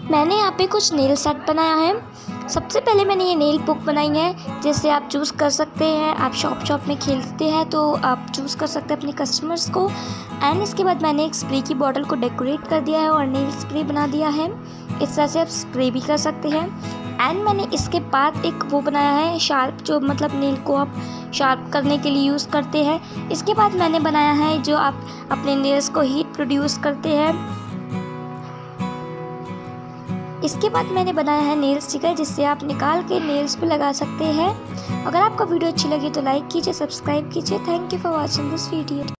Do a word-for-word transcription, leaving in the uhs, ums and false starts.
मैंने यहाँ पे कुछ नेल सेट बनाया है। सबसे पहले मैंने ये नेल बुक बनाई है, जिससे आप चूज़ कर सकते हैं। आप शॉप शॉप में खेलते हैं तो आप चूज़ कर सकते हैं अपने कस्टमर्स को। एंड इसके बाद मैंने एक स्प्रे की बॉटल को डेकोरेट कर दिया है और नेल स्प्रे बना दिया है। इस तरह से आप स्प्रे भी कर सकते हैं। एंड मैंने इसके बाद एक वो बनाया है शार्प, जो मतलब नेल को आप शार्प करने के लिए यूज़ करते हैं। इसके बाद मैंने बनाया है जो आप अपने नेल्स को हीट प्रोड्यूस करते हैं। इसके बाद मैंने बनाया है नेल स्टिकर, जिससे आप निकाल के नेल्स पे लगा सकते हैं। अगर आपको वीडियो अच्छी लगी तो लाइक कीजिए, सब्सक्राइब कीजिए। Thank you for watching this video.